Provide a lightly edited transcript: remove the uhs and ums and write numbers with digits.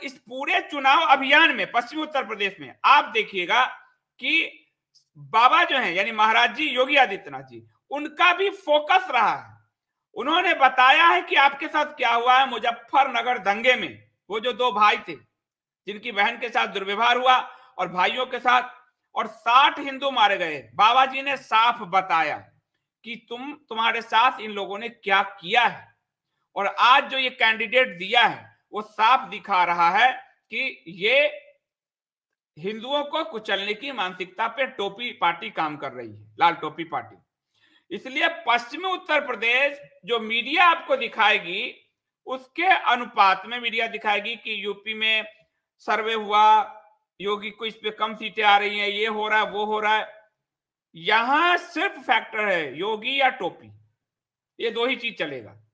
इस पूरे चुनाव अभियान में पश्चिमी उत्तर प्रदेश में आप देखिएगा कि बाबा जो है यानी महाराज जी योगी आदित्यनाथ जी, उनका भी फोकस रहा है। उन्होंने बताया है कि आपके साथ क्या हुआ है मुजफ्फरनगर दंगे में। वो जो दो भाई थे जिनकी बहन के साथ दुर्व्यवहार हुआ और भाइयों के साथ, और 60 हिंदू मारे गए, बाबा जी ने साफ बताया कि तुम्हारे साथ इन लोगों ने क्या किया है। और आज जो ये कैंडिडेट दिया है वो साफ दिखा रहा है कि ये हिंदुओं को कुचलने की मानसिकता पे टोपी पार्टी काम कर रही है, लाल टोपी पार्टी। इसलिए पश्चिमी उत्तर प्रदेश जो मीडिया आपको दिखाएगी उसके अनुपात में मीडिया दिखाएगी कि यूपी में सर्वे हुआ, योगी को इस पे कम सीटें आ रही हैं, ये हो रहा है वो हो रहा है। यहां सिर्फ फैक्टर है योगी या टोपी, ये दो ही चीज चलेगा।